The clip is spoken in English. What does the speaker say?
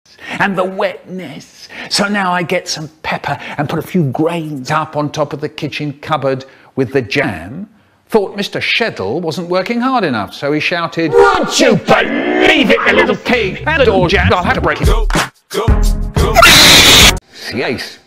and the wetness. So now I get some pepper and put a few grains up on top of the kitchen cupboard with the jam. Thought Mr. Sheddle wasn't working hard enough, so he shouted, "Would you believe it, you little pig? And the door jammed, I'll have to break it." Go. Yes.